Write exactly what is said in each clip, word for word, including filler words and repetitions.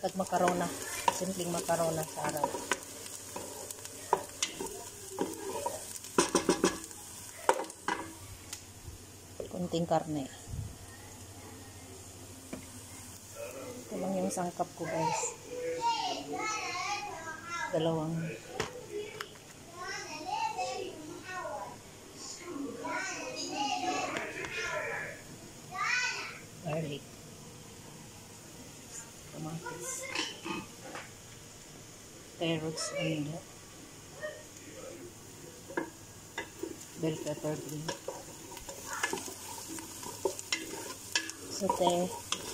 kag makarona. Simpleng makarona sa araw. Kunting karne. Ito lang yung sangkap ko, guys. Dalawang garlic, kamatis, carrots, and bell pepper green. Saute.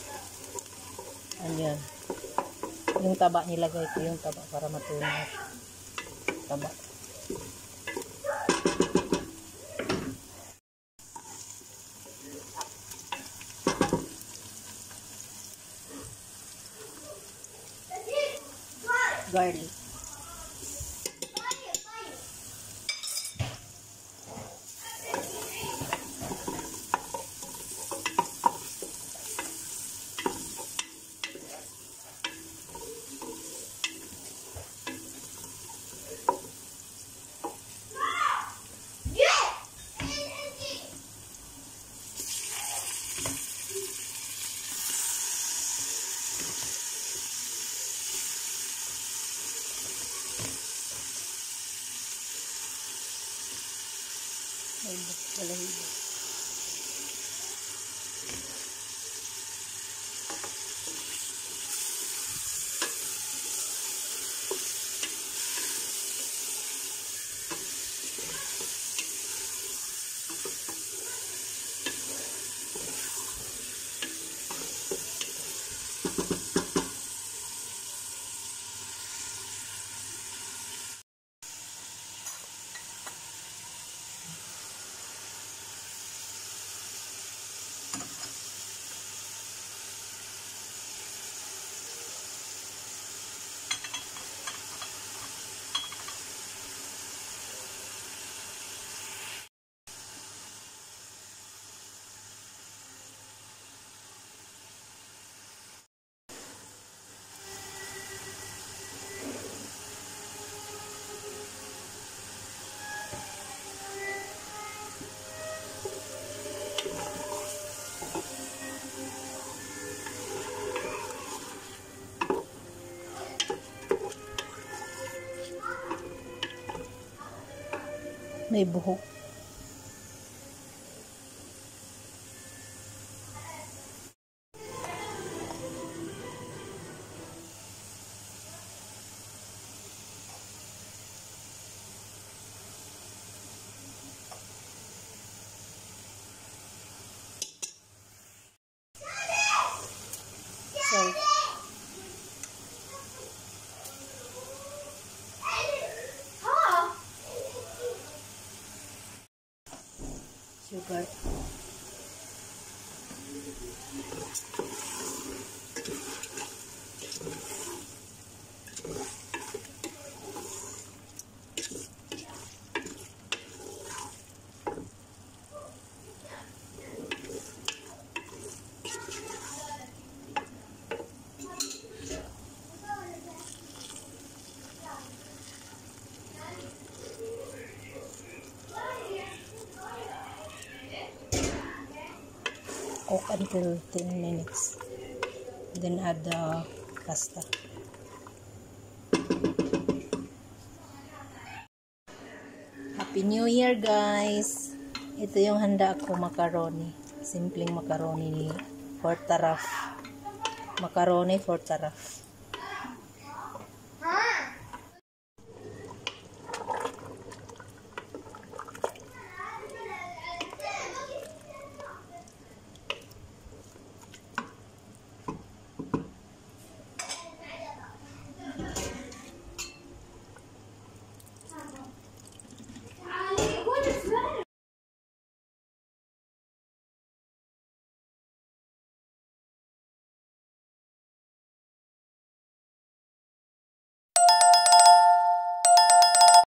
Ayan. Yung taba nilagay ko, yung taba para matunaw. Taba. Garlic. Ay, balahibo. May buhok. Salt. Sugar. Cook until ten minutes. Then add the pasta. Happy New Year, guys! Ito yung handa ko, macaroni. Simpleng macaroni for taraf. Macaroni for taraf.